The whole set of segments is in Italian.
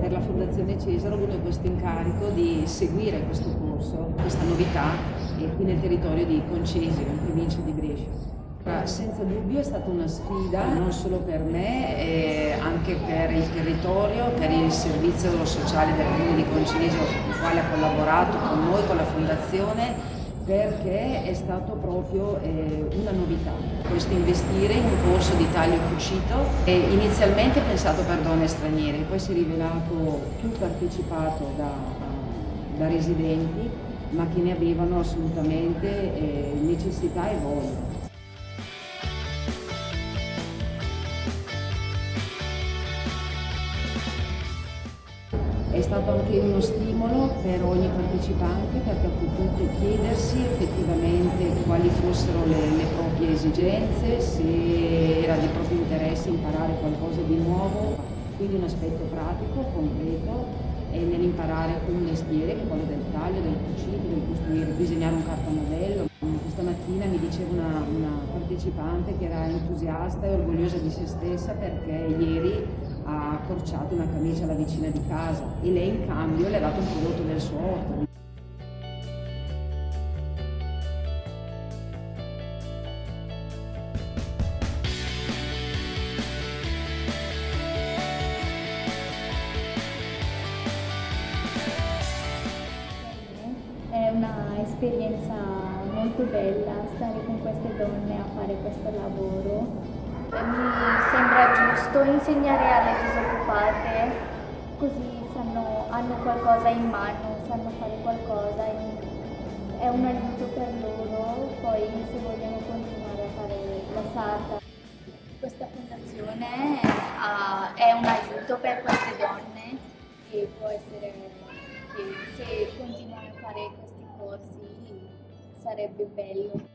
Per la Fondazione Cesare ho avuto questo incarico di seguire questo corso, questa novità, qui nel territorio di Concesio, in provincia di Brescia. Senza dubbio è stata una sfida non solo per me, anche per il territorio, per il servizio sociale del Comune di Concesio con il quale ha collaborato con noi, con la Fondazione, perché è stato proprio una novità. Questo investire in un corso di taglio cucito, inizialmente pensato per donne straniere, poi si è rivelato più partecipato da residenti, ma che ne avevano assolutamente necessità e voglia. È stato anche uno stimolo per ogni partecipante perché ha potuto chiedersi effettivamente quali fossero le proprie esigenze, se era di proprio interesse imparare qualcosa di nuovo, quindi un aspetto pratico, concreto, e nell'imparare un mestiere che è quello del taglio, del cucito, del costruire, disegnare un cartamodello. Questa mattina mi diceva una partecipante che era entusiasta e orgogliosa di se stessa perché ieri ha accorciato una camicia alla vicina di casa e lei in cambio le ha dato un prodotto del suo orto. È un'esperienza molto bella stare con queste donne a fare questo lavoro. Mi sembra giusto insegnare alle disoccupate, così hanno qualcosa in mano, sanno fare qualcosa, è un aiuto per loro, poi se vogliono continuare a fare la sarta. Questa fondazione è un aiuto per queste donne e può essere che se continuano a fare questi corsi sarebbe bello.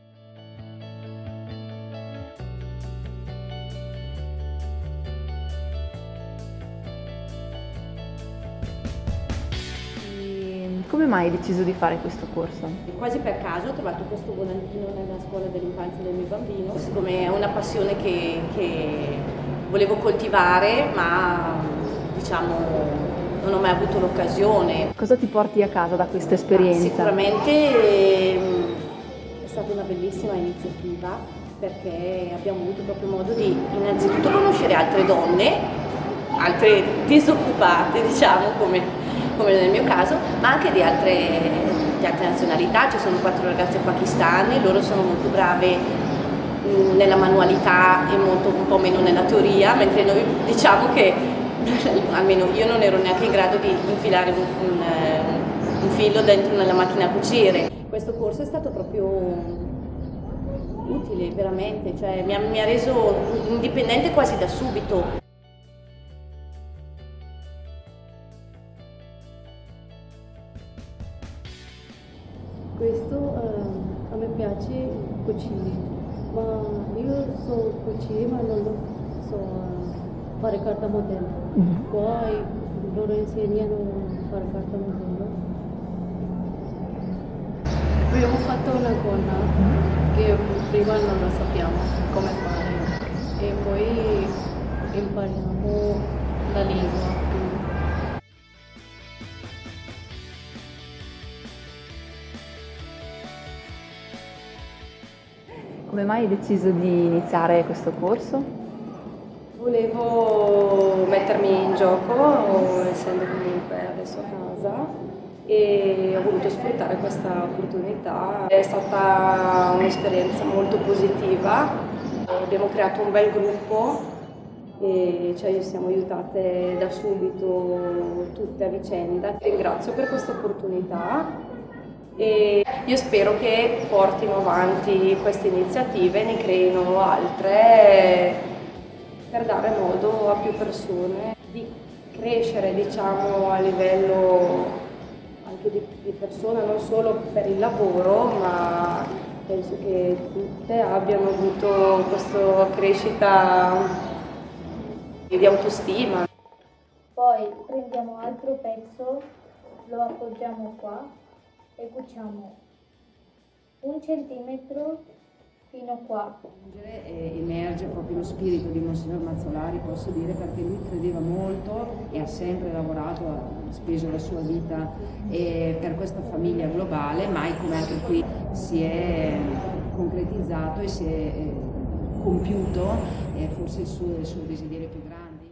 Come mai hai deciso di fare questo corso? Quasi per caso ho trovato questo volantino nella scuola dell'infanzia del mio bambino, siccome è una passione che volevo coltivare, ma diciamo non ho mai avuto l'occasione. Cosa ti porti a casa da questa esperienza? Sicuramente è stata una bellissima iniziativa perché abbiamo avuto proprio modo di innanzitutto conoscere altre donne, altre disoccupate, diciamo, come nel mio caso, ma anche di altre nazionalità. Ci sono 4 ragazze pakistane, loro sono molto brave nella manualità e un po' meno nella teoria, mentre noi diciamo che almeno io non ero neanche in grado di infilare un filo dentro nella macchina a cucire. Questo corso è stato proprio utile, veramente, cioè mi ha reso indipendente quasi da subito. Questo a me piace cucire, ma io so cucire ma non lo so fare cartamodello. Poi loro insegnano a fare cartamodello. Abbiamo fatto una gonna che prima non lo sappiamo come fare e poi impariamo la lingua. Come mai hai deciso di iniziare questo corso? Volevo mettermi in gioco, essendo comunque adesso a casa, e ho voluto sfruttare questa opportunità. È stata un'esperienza molto positiva, abbiamo creato un bel gruppo e ci siamo aiutate da subito tutte a vicenda. Ringrazio per questa opportunità. E io spero che portino avanti queste iniziative, ne creino altre per dare modo a più persone di crescere, diciamo, a livello anche di persona, non solo per il lavoro, ma penso che tutte abbiano avuto questa crescita di autostima. Poi prendiamo altro pezzo, lo appoggiamo qua e cuciamo 1 centimetro fino qua. Emerge proprio lo spirito di Monsignor Mazzolari, posso dire, perché lui credeva molto e ha sempre lavorato, ha speso la sua vita per questa famiglia globale, mai come anche qui si è concretizzato e si è compiuto forse il suo desiderio più grande.